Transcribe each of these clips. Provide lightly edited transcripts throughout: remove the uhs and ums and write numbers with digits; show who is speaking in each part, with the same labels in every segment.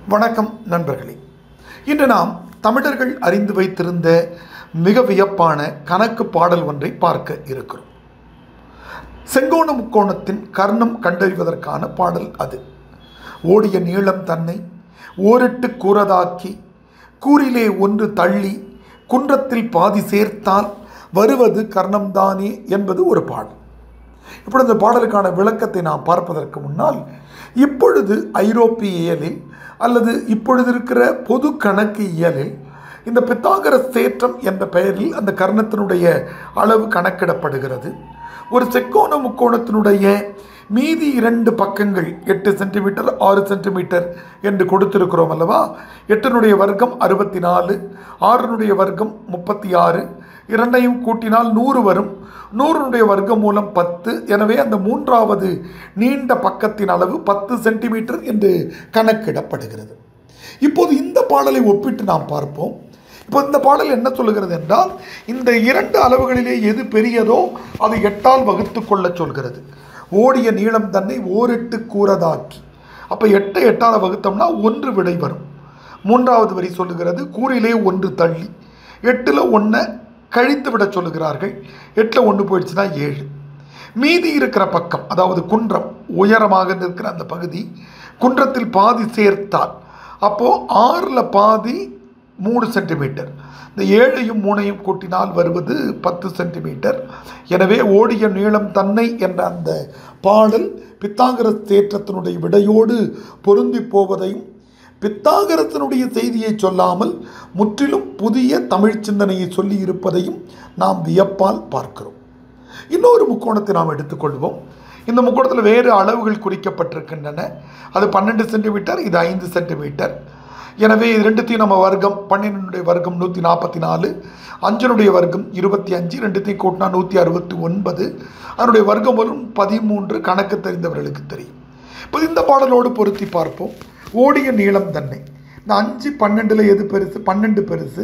Speaker 1: வணக்கம் நண்பர்களே. இன்று நாம் தமிழர்கள் அறிந்து வைத்திருந்த மிக வியப்பான கணக்கு பாடல் ஒன்றை பார்க்க இருக்கிறோம். செங்கோண முக்கோணத்தின் கர்ணம் கண்டறிவதற்கான பாடல் அது. ஓடிய நீளம் தன்னை ஓரிட்டு கூறதாக்கி கூறிலே ஒன்று தள்ளி குன்றத்தில் பாதி சேர்த்தால் வருவது கர்ணம்தானே என்பது ஒரு பாடல். இப்பொழுது இந்த பாடலுக்கான விளக்கத்தை நாம் பார்ப்பதற்கு முன்னால், இப்பொழுது ஐரோப்பிய இயலில் அல்லது இப்பொழுது இருக்கிற பொது கணக்கு இயலில் இந்த பித்தாகரஸ் தேற்றம் என்ற பெயரில் அந்த கர்ணத்தினுடைய அளவு கணக்கிடப்படுகிறது. ஒரு செங்கோண முக்கோணத்தினுடைய மீதி 2 பக்கங்கள் 8 சென்டிமீட்டர் 6 சென்டிமீட்டர் என்று கொடுத்திருக்கிறோம் அல்லவா. 8 வர்க்கம் 64, 6 வர்க்கம் 36, இரண்டையும் கூட்டினால் 100 வரும். 100 வர்க்கம் மூலம் 10. எனவே அந்த மூன்றாவது நீண்ட பக்கத்தின் அளவு 10 சென்டிமீட்டர் என்று கணக்கிடப்படுகிறது. இப்போது இந்த பாடலை ஒப்பிட்டு நாம் பார்ப்போம். இப்போ இந்த பாடல் என்ன சொல்கிறது என்றால், இந்த 2 அளவுகளிலே எது பெரியதோ அதை 8ஆல் வகுத்து கொள்ள சொல்கிறது. ஓடிய நீளம் தன்னை ஓரிட்டு கூறதாக்கி, அப்போ 8 8ஆல் வகுத்தோம்னா 1 விடை வரும். 3வது வரி சொல்லுகிறது கூறிலே 1 தள்ளி, 8ல் 1 கழித்து விட சொல்லுகிறார்கள். 8ல் 1 போயிடுச்சுன்னா 7. மீதி இருக்கிற பக்கம், அதாவது குன்றம் உயரமாக இருக்கிற அந்த பகுதி, குன்றத்தில் பாதி சேர்த்தால், அப்போது 6ல் பாதி 3 சென்டிமீட்டர். இந்த 7ஐயும் 3ஐயும் கூட்டினால் வருவது 10 சென்டிமீட்டர். எனவே ஓடிய நீளம் தன்னை என்ற அந்த பாடல் பித்தாகரஸ் தேற்றத்தினுடைய விடையோடு பொருந்தி போவதையும், பித்தாகரசனுடைய செய்தியை சொல்லாமல் முற்றிலும் புதிய தமிழ் சிந்தனையை சொல்லி இருப்பதையும் நாம் வியப்பால் பார்க்கிறோம். இன்னொரு முக்கோணத்தை நாம் எடுத்துக்கொள்வோம். இந்த முக்கோணத்தில் வேறு அளவுகள் குறிக்கப்பட்டிருக்கின்றன. அது 12 சென்டிமீட்டர், இது 5 சென்டிமீட்டர். எனவே இது ரெண்டுத்தையும் நம்ம வர்க்கம், 12 வர்க்கம் 144, 5 வர்க்கம் 25, ரெண்டுத்தையும் கூட்டினா 169, அதனுடைய வர்க்கம் வரும் 13. கணக்கு தெரிந்தவர்களுக்கு தெரியும். இப்போ இந்த பாடலோடு பொருத்தி பார்ப்போம். ஓடிய நீளம் தன்னை, இந்த 5 12ல் எது பெருசு? 12 பெருசு.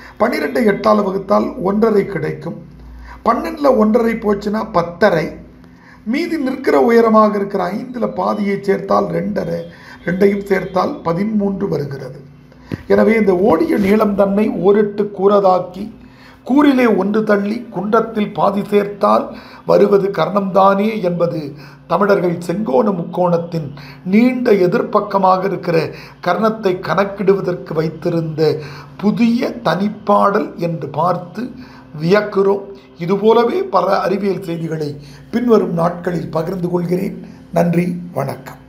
Speaker 1: 12 8ஆல் வகுத்தால் 1.5 கிடைக்கும். 12ல் 1.5 போச்சுன்னா 10.5. மீதி நிற்கிற உயரமாக இருக்கிற 5ல் பாதியை சேர்த்தால் 2.5, 2ஐயும் சேர்த்தால் 13 வருகிறது. எனவே இந்த ஓடிய நீளம் தன்னை ஓரிட்டு கூறதாக்கி கூறிலே 1 தள்ளி குன்றத்தில் பாதி சேர்த்தால் வருவது கர்ணம்தானே என்பது தமிழர்கள் செங்கோண முக்கோணத்தின் நீண்ட எதிர்ப்பக்கமாக இருக்கிற கர்ணத்தை கணக்கிடுவதற்கு வைத்திருந்த புதிய தனிப்பாடல் என்று பார்த்து வியக்கிறோம். இதுபோலவே பல அறிவியல் செய்திகளை பின்வரும் நாட்களில் பகிர்ந்து கொள்கிறேன். நன்றி, வணக்கம்.